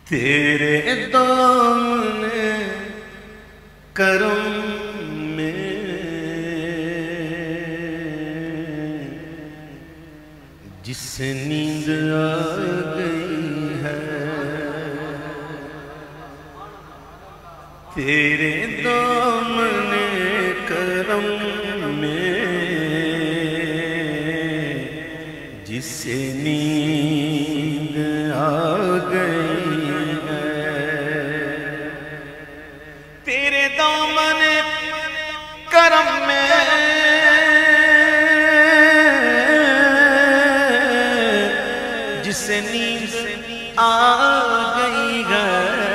تیرے دامن کرم میں جس سے نیند آ گئی ہے، تیرے دامن کرم میں جس سے نیند آ گئی ہے، تیرے دامن کرم میں جس سے نیند آ گئی ہے،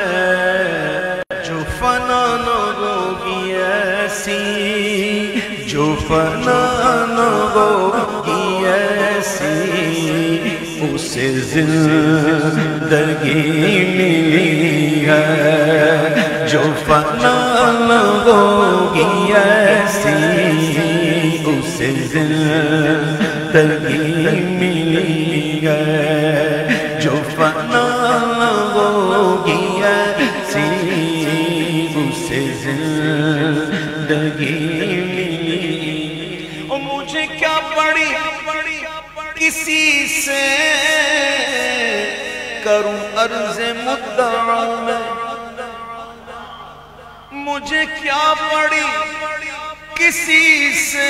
جو فنا نہ ہوگی ایسی، جو فنا نہ ہوگی ایسی، اسے زندگی ملی ہے، جو فنا نہ ہوگی ایسی، اسے زندگی ملی ہے، جو فنا نہ ہوگی ایسی، اسے زندگی ملی۔ اور مجھے کیا پڑی کسی سے کروں عرض مدعا میں، مجھے کیا پڑی کسی سے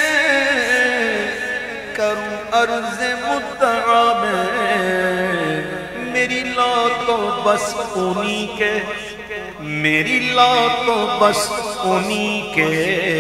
کروں عرض مدعا میں، میری لا تو بس انہی کے، میری لا تو بس انہی کے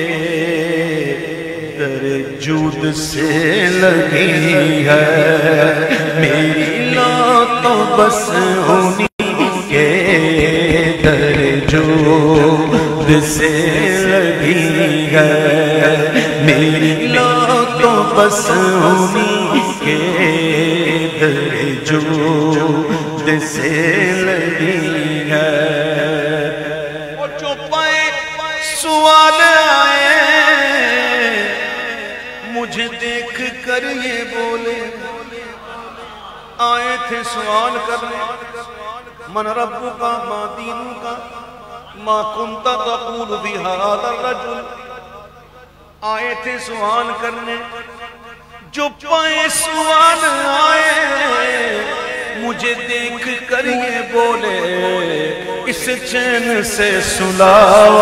در جود سے لگی ہے، میری لا تو بس انہی کے در جود سے لگی ہے، میری لا تو بس انہی کے در جود سے لگی ہے۔ اور جو پائے سوال آئے مجھے دیکھ کر یہ بولے، آئے تھے سوال کرنے، من ربک ما دینک ما کنت تقول فی ھذا الرجل، آئے تھے سوال کرنے، جو پائے سوال آئے مجھے دیکھ کر یہ بولے، اسے چین سے سلاؤ،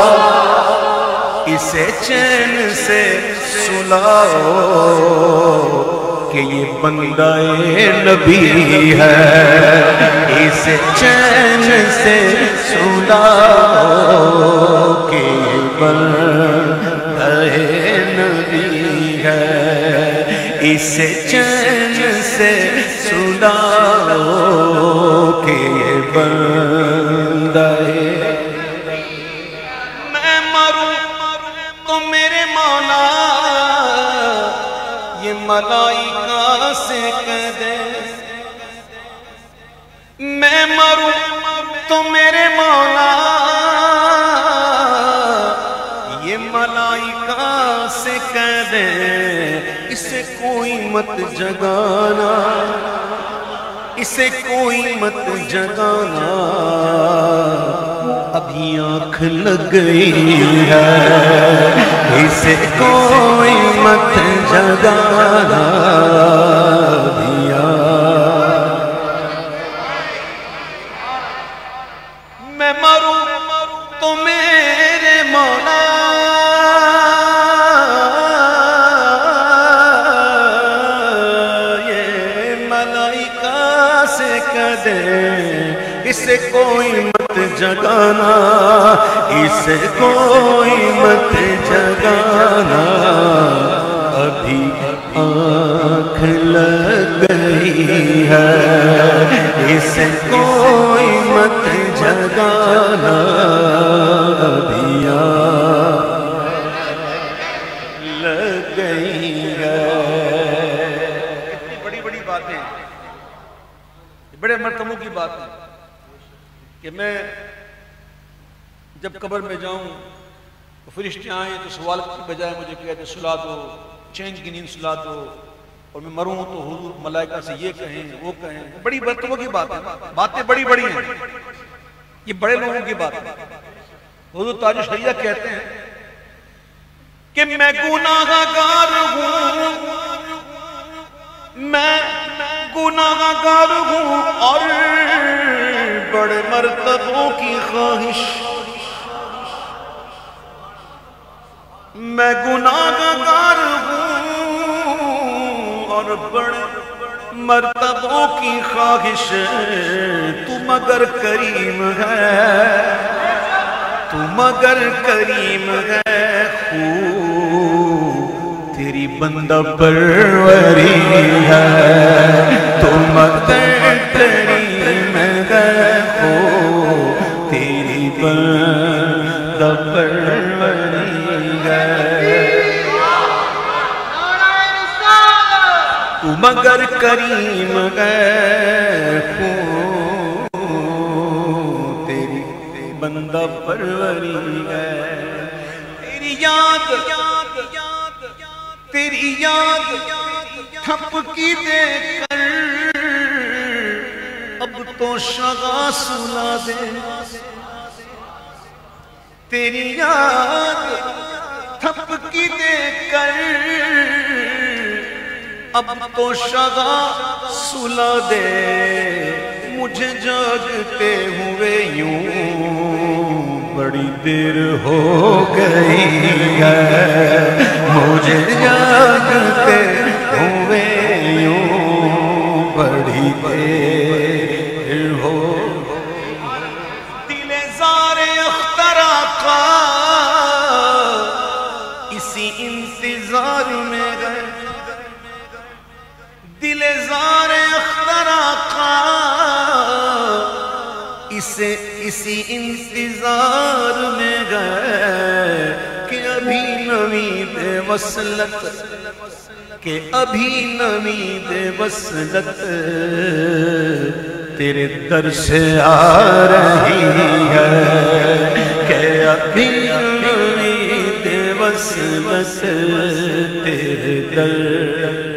اسے چین سے سلاؤ کہ یہ بندہ نبی ہے، اسے چین سے سلاؤ کہ یہ بندہ نبی ہے، اسے چین سے سلاؤ کہ یہ بندہ ہے۔ میں مروں تو میرے مولا یہ ملائکہ سے کہہ دے، میں مروں تو میرے مولا یہ ملائکہ سے کہہ دے، اسے کوئی مت جگانا، اسے کوئی مت جگانا، ابھی آنکھ لگ گئی ہے، اسے کوئی مت جگانا، ابھی میں مروں تو میرے مولا اسے کوئی مت جگانا، اسے کوئی مت جگانا، ابھی آنکھ لگ گئی ہے، اسے کوئی مت جگانا، ابھی آنکھ لگ گئی ہے۔ اتنی بڑی بڑی باتیں، بڑے مرتبوں کی بات ہے کہ میں جب قبر میں جاؤں تو فرشتے آئیں تو سوال کی بجائے مجھے کہتے سلا دو، چین کی نیند سلا دو، اور میں مروں تو حضور ملائکہ سے یہ کہیں وہ کہیں، بڑی برتبوں کی بات ہے، باتیں بڑی بڑی ہیں، یہ بڑے لوگوں کی بات ہے۔ حضور تاج الشریعہ کہتے ہیں کہ میں گناہ گار ہوں، میں گناہ گار ہوں اور بڑے مرتبوں کی خواہش، میں گناہ گار ہوں اور بڑے مرتبوں کی خواہش، تو مگر کریم ہے، تو مگر کریم ہے، خوب تیری بندہ پروری ہے، تو مگر کریم ہے، خوب تیری بندہ پروری ہے، تو مگر کریم ہے، خوب تیری بندہ پروری ہے، تیری یاد تیری یاد تھپکی دے کر اب تو شغا سلا دے، تیری یاد تھپکی دے کر اب تو شغا سلا دے، مجھے جاگتے ہوئے یوں بڑی دیر ہو گئی ہے، مجھے جاگتے ہوئے یوں بڑی دیر ہو، دل زار اخترا کا اسی انتظار میں گئے، دل زار اخترا کا اسی انتظار میں گئے کہ ابھی نوید وصلت، کہ ابھی نوید وصلت تیرے در سے آ رہی ہے، کہ ابھی نوید وصلت تیرے در